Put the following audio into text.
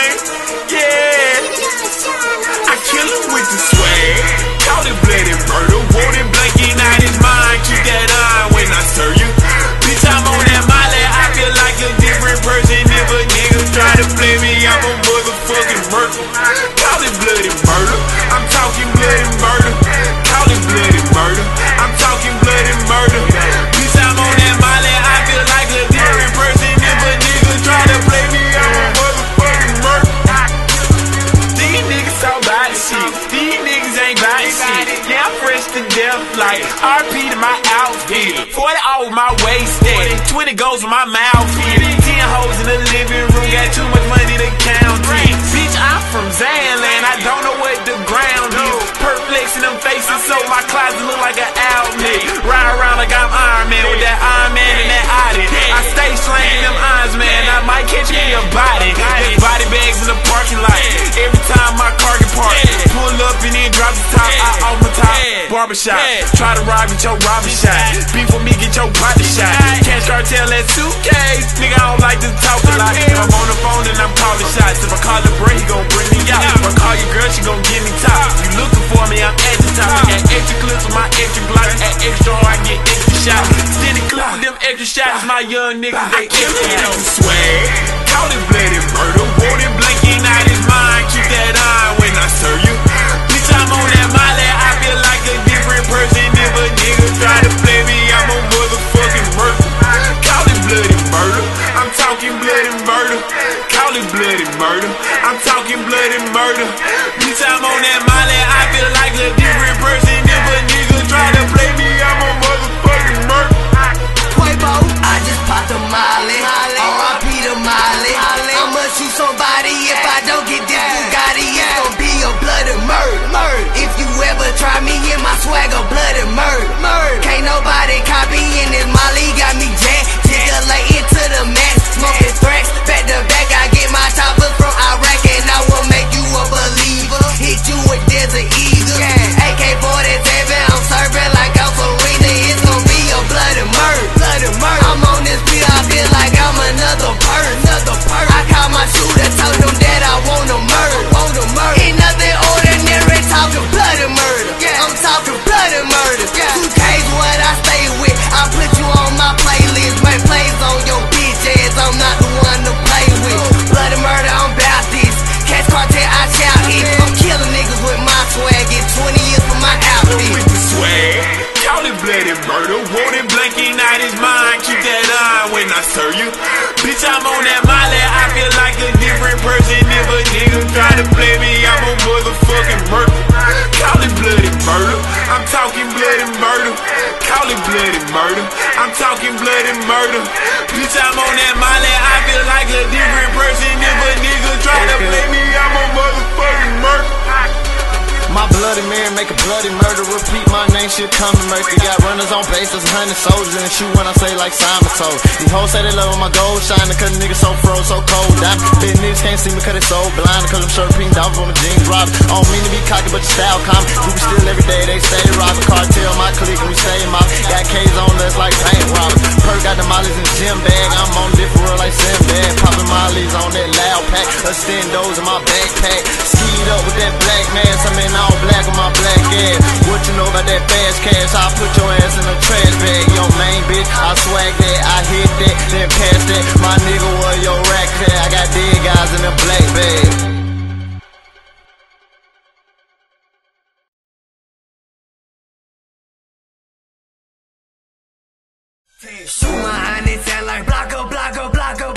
gang. Yeah, I kill him with the swag. Call it bloody murder. Wanted blanking out his mind. Keep that eye when I serve you. Bitch, I'm on that molly. I feel like a different person. If a nigga try to play me, I'm a motherfucking murder. Call it bloody murder. I'm talking bloody murder. Call it bloody murder. I'm talking bloody murder. Bitch, I'm on that molly. I feel like a different person. If a nigga try to play me, I'm a motherfucking murder. These niggas talk about shit. These niggas ain't about shit. Yeah, I'm fresh to death like RP to my outfit. 40 off my waist, 20 goes with my mouth hit. 10 hoes in the living room, got too much money to count it. Bitch, I'm from Zanland, I don't know what the ground is. Perplexing them faces, so my closet look like an outlet. Ride around like I'm Iron Man with that Iron Man and that Audi. I stay slanging them eyes, man. I might catch me a body. There's body bags in the parking lot. Every time my car get parked, pull up and then drop the top. I off my top, barbershop. Try to rob, get your robber shot. Beef with me, get your body shot. Cash cartel at 2K. Nigga, I don't like to talk a lot. I'm on the phone and I'm calling shots. If I call the bro, he gon' bring me out. If I call your girl, she gon' give me top. You looking for me, I'm at the top. I got extra clips with my extra blocks. At extra hard, I get extra shots. Steady clip with them extra shots. My young niggas, they extra swag. Call it bloody murder. Wanted blanking out his mind. Keep that eye when I serve you. Bitch, I'm on that molly. I feel like a different person. If a nigga try to play me, I'm a motherfucking murder. Call it bloody murder. I'm talking bloody murder. Call it bloody murder. I'm talking bloody murder. Bitch, I'm on that molly. I feel like a different person. If a nigga try to play me, I'm a motherfucking murder. Quavo, I just popped a molly. R.I.P. to Molly. I'ma shoot somebody if I don't get this Bugatti. It's gon' be a bloody murder. If you ever try me in my swag, a bloody murder. Can't nobody copy in this molly. Got me jacked, jiggling to the max. Smoking threats, back to back. I get my choppers from Iraq and I will make you a believer. Hit you with Desert Eagle, AK-47. I'm serving like I'm Serena. It's gon' be a bloody murder. I'm on this beat, I feel like I'm another person. I call my shooter, told him that I want a murder. Ain't nothing ordinary, talking bloody murder. I'm talking bloody murder. 2K's what I stay with. I put you on my playlist. Make plays on your bitch ass. I'm not the one to play with. Bloody murder, I'm about this. Cash cartel, I shout it. I'm killing niggas with my swag. Get 20 years for my outfit. With the swag, call it bloody murder. Wanted blanking out his mind. Keep that eye when I serve you. Bitch, I'm on that molly. I feel like a different person. If a nigga try to play me, I'm a motherfucking murder. Call it bloody murder. I'm talking bloody murder. Call it bloody murder. I'm talking bloody murder. Bitch, I'm on that molly. I feel like a different person. If a nigga try to play me, I'm a motherfucking murder. My bloody man make a bloody murder. Repeat my name, shit come to Mercury. Got runners on bases, 100 soldiers, and shoot when I say like Simon told. These hoes say they love my gold shining, cause the niggas so froze, so cold. These niggas can't see me cause they so blind, cause I'm sure pink down from the jeans robbing. I don't mean to be cocky, but the style common. We be still every day, they stay robbing. Cartel, my clique, and we stay mob. Got K's on us like paint robbers. Perk got the mollies in the gym bag. I'm on different world like Sinbad. Popping mollies on that loud pack. Extendos in my backpack. Skied up with that black mask. I'm in all black with my black ass. What you know about that fast cash? I'll put your ass in a trash bag. Yo, main bitch, I swag that, I hit that, then pass that. My nigga, where your rack at? I got dead guys in a black bag. Shoot my honey, sound like blocker.